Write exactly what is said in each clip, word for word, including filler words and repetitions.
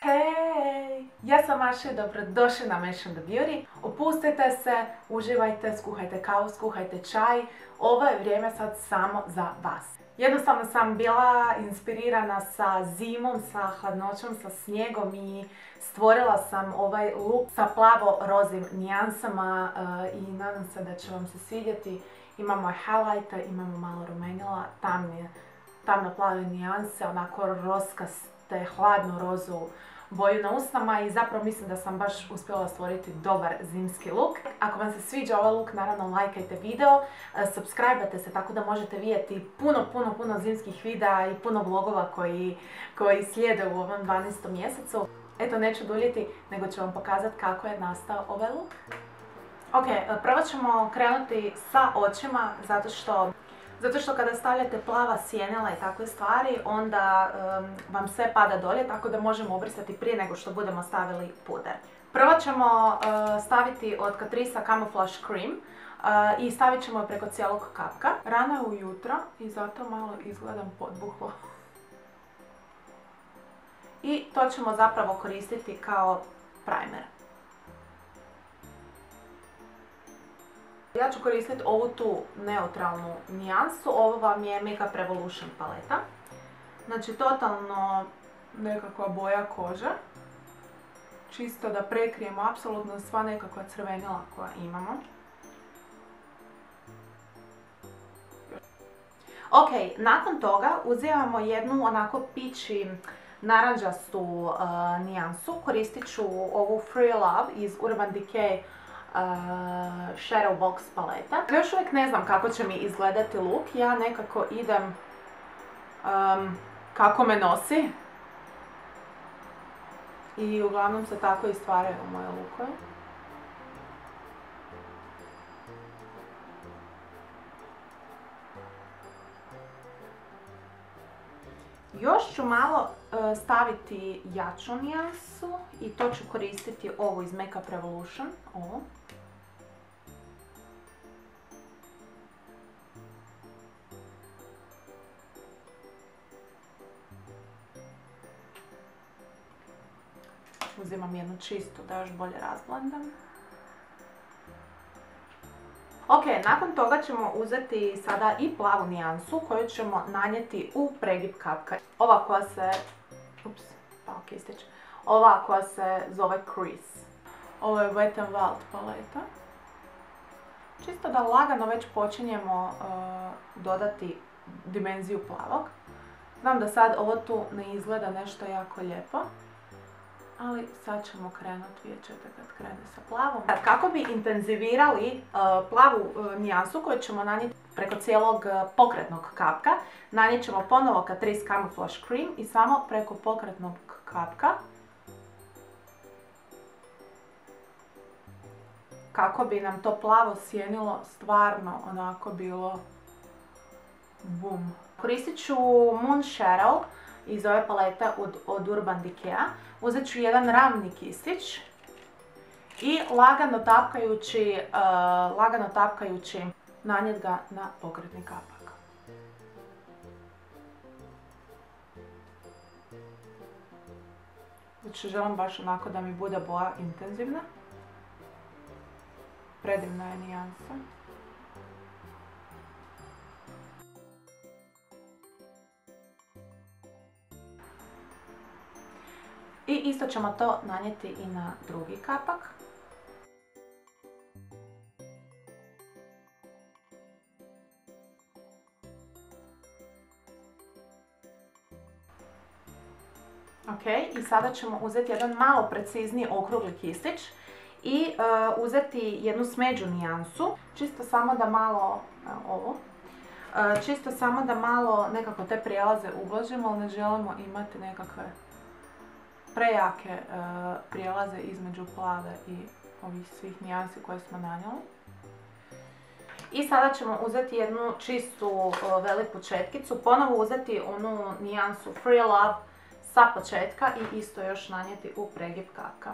Hej, ja sam Maša i dobrodošli na Mash and the Beauty. Opustite se, uživajte, skuhajte kavu, skuhajte čaj. Ovo je vrijeme sad samo za vas. Jednostavno sam bila inspirirana sa zimom, sa hladnoćom, sa snijegom i stvorila sam ovaj look sa plavo-rozim nijansama i nadam se da će vam se svidjeti. Imamo highlighter, imamo malo rumenila, tamne, tamno plave nijanse, onako roskaste, hladnu rozu boju na usnama i zapravo mislim da sam baš uspjela stvoriti dobar zimski look. Ako vam se sviđa ovaj look, naravno lajkajte video, subscribe-ate se tako da možete vidjeti puno, puno, puno zimskih videa i puno vlogova koji, koji slijede u ovom dvanaestom mjesecu. Eto, neću duljiti, nego ću vam pokazati kako je nastao ovaj look. Ok, prvo ćemo krenuti sa očima, zato što Zato što kada stavljate plava sjenila i takve stvari, onda um, vam sve pada dolje, tako da možemo obrisati prije nego što budemo stavili puder. Prvo ćemo uh, staviti od Catrice'a Camouflage Cream uh, i stavit ćemo je preko cijelog kapka. Rano je ujutro i zato malo izgledam podbuhlo. I to ćemo zapravo koristiti kao primer. Ja ću koristiti ovu tu neutralnu nijansu, ovo vam je Makeup Revolution paleta. Znači totalno nekakva boja kože. Čisto da prekrijemo apsolutno sva nekakva crvenila koja imamo. Ok, nakon toga uzimamo jednu onako pići naranđastu uh, nijansu. Koristit ću ovu Free Love iz Urban Decay Uh, Shadow Box paleta. Još uvijek ne znam kako će mi izgledati look, ja nekako idem um, kako me nosi i uglavnom se tako i stvaraju moje lookove. Još ću malo uh, staviti jaču nijansu i to ću koristiti ovu iz Makeup Revolution, ovu. Uzimam jednu čistu da još bolje razblendam. Ok, nakon toga ćemo uzeti sada i plavu nijansu koju ćemo nanijeti u pregib kapka. Ova koja se, ups, pao kistić, ova koja se zove Crease. Ovo je Wet n Wild paleta. Čisto da lagano već počinjemo uh, dodati dimenziju plavog. Znam da sad ovo tu ne izgleda nešto jako lijepo, ali sad ćemo krenuti, vidjet ćete kad krene sa plavom. Kako bi intenzivirali uh, plavu uh, nijansu koju ćemo nanijeti preko cijelog uh, pokretnog kapka, nanijet ćemo ponovo Catrice Camouflage Cream i samo preko pokretnog kapka. Kako bi nam to plavo sjenilo stvarno onako bilo bum. Koristit ću Moon Shadow iz ove palete od, od Urban Decaya. Uzet ću jedan ravni kistić i lagano tapkajući, uh, lagano tapkajući nanijet ga na pokretni kapak. Znači želim baš onako da mi bude boja intenzivna. Predivna je nijansa. I isto ćemo to nanijeti i na drugi kapak. Ok, i sada ćemo uzeti jedan malo precizniji okrugli kistić i uh, uzeti jednu smeđu nijansu, čisto samo da malo, uh, ovo, uh, čisto samo da malo nekako te prijelaze ublažimo, ali ne želimo imati nekakve prejake uh, prijelaze između plave i ovih svih nijansi koje smo nanijeli. I sada ćemo uzeti jednu čistu uh, veliku četkicu, ponovo uzeti onu nijansu Free Love sa početka i isto još nanijeti u pregib kapka.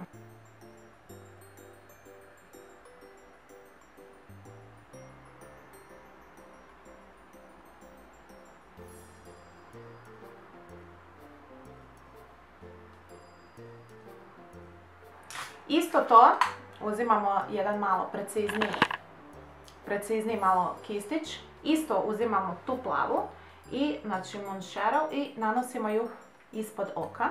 Isto to uzimamo jedan malo precizniji, precizniji malo kistić. Isto uzimamo tu plavu i znači Moon Shadow i nanosimo ju ispod oka.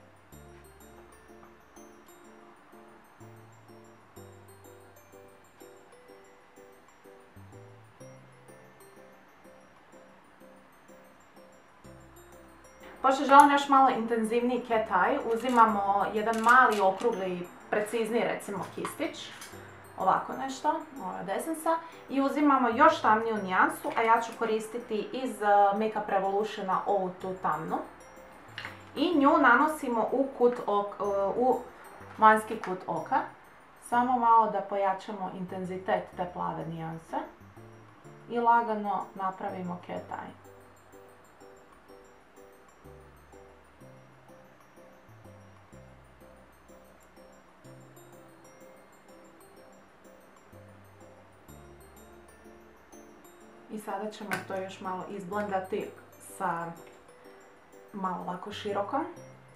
Pošto želim još malo intenzivniji cat eye, uzimamo jedan mali okrugli, precizniji recimo kistić. Ovako nešto, ovo je od Essence-a. I uzimamo još tamniju nijansu, a ja ću koristiti iz Makeup Revolutiona ovu tu tamnu. I nju nanosimo u, kut ok, u vanjski kut oka. Samo malo da pojačamo intenzitet te plave nijanse. I lagano napravimo cat eye. I sada ćemo to još malo izblendati sa malo ovako širokom.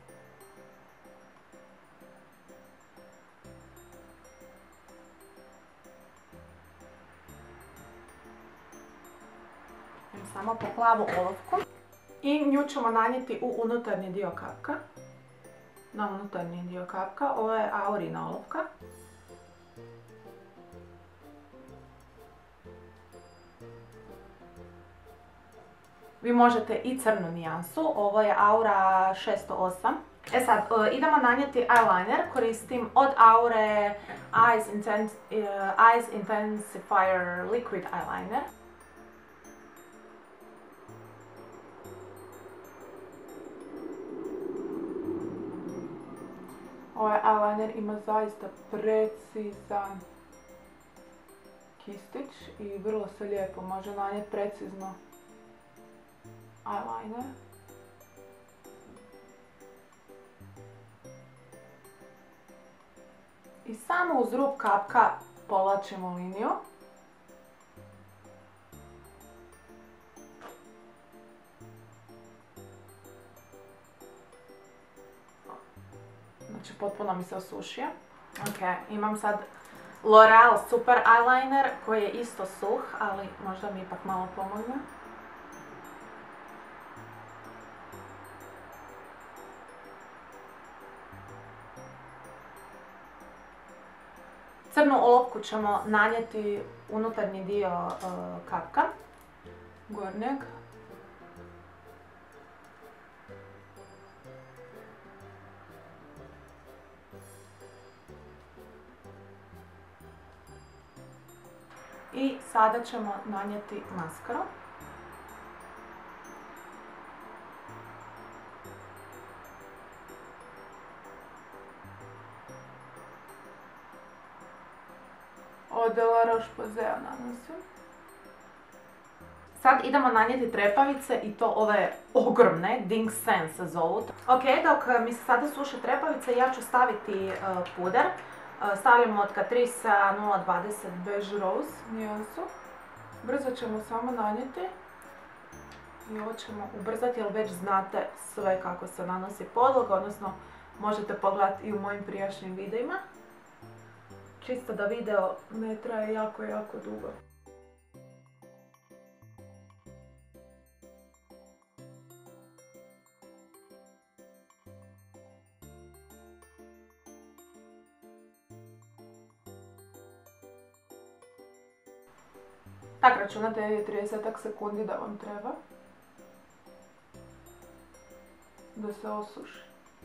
Samo po plavu olovku. I nju ćemo nanijeti u unutarnji dio kapka. Na unutarnji dio kapka. Ovo je Aurina olovka. Vi možete i crnu nijansu, ovo je Aura šesto osam. E sad, idemo nanijeti eyeliner, koristim od Aure Eyes, Intens uh, Eyes Intensifier Liquid Eyeliner. Ovaj eyeliner ima zaista precizan kistić i vrlo se lijepo može nanijeti precizno eyeliner. I samo uz rub kapka povlačimo liniju. Znači potpuno mi se osušio. Ok, imam sad L'Oreal Super Eyeliner koji je isto suh, ali možda mi ipak malo pomogne. Crnu olovku ćemo nanijeti unutarnji dio uh, kapka, gornjeg. I sada ćemo nanijeti maskaru. Od La Roche-Posay nanosim. Sad idemo nanijeti trepavice i to ove ogromne, Ding Sen se zovu. Ok, dok mi se sada suše trepavice, ja ću staviti uh, puder. Uh, stavljamo od Catrice nula dvadeset Beige Rose nijansu. Brzo ćemo samo nanijeti. I ovo ćemo ubrzati jer već znate sve kako se nanosi podloga, odnosno možete pogledati i u mojim prijašnjim videima. Čisto da video ne traje jako, jako dugo. Tak računate trideset sekundi da vam treba da se osuši.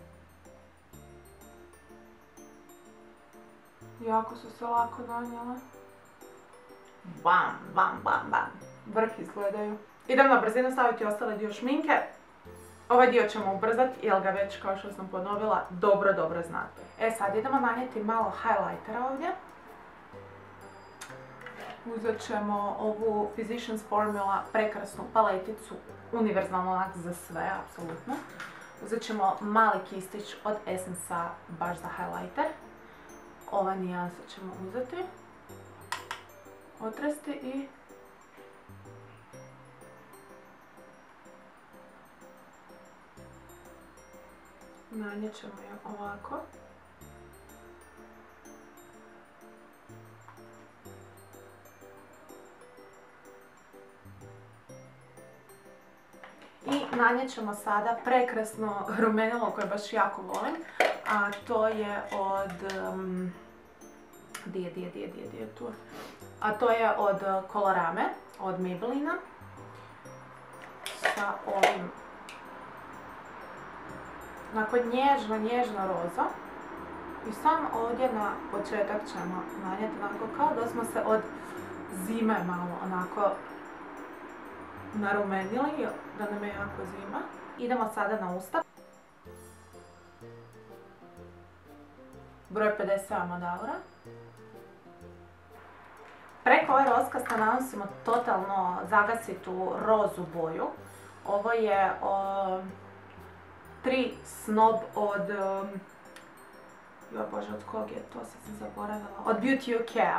Jako su se lako nanijele. Bam, bam, bam, bam. Vrh izgledaju. Idem na brzinu staviti ostali dio šminke. Ovaj dio ćemo ubrzati jer ga već, kao što sam ponovila, dobro, dobro znate. E sad idemo nanijeti malo highlightera ovdje. Uzet ćemo ovu Physicians Formula prekrasnu paleticu, univerzalno onak za sve, apsolutno. Uzet ćemo mali kistić od Essence-a baš za highlighter. Ova nijansa ćemo uzeti, otresti i nanijet ćemo je ovako. I nanijet ćemo sada prekrasno rumenilo koje baš jako volim, a to je od... Um, di je, di je, di je, di je, di je tu? A to je od Colorame, od Maybellina. Sa ovim, onako nježno, nježno roza. I sam ovdje na početak ćemo nanijeti onako kao da smo se od zime malo onako narumenili, da nam je jako zima. Idemo sada na usta. Broj pedeset sedam od Aura. Preko ove roskaste nanosimo totalno zagasitu rozu boju. Ovo je o, tri snob od... Um, joj bože, od kog je to, sad sam zaboravila. Od Beauty U K-a.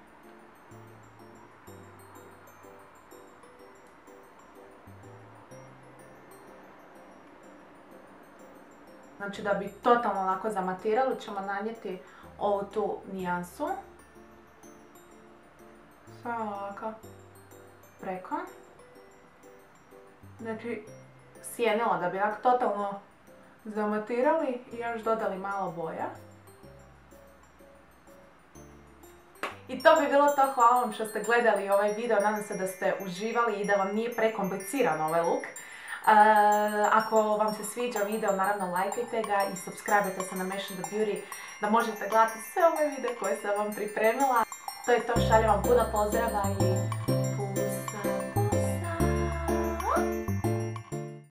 Znači da bi totalno onako zamatirali ćemo nanijeti ovu tu nijansu. Samo ovako preko. Znači sjenilo da bi ovako totalno zamatirali i još dodali malo boja. I to bi bilo to, hvala vam što ste gledali ovaj video, nadam se da ste uživali i da vam nije prekompliciran ovaj look. Uh, ako vam se sviđa video, naravno lajkajte ga i subscribe-ajte se na Mesh and the Beauty da možete gledati sve ove videe koje sam vam pripremila. To je to, šaljem vam puno pozdrava i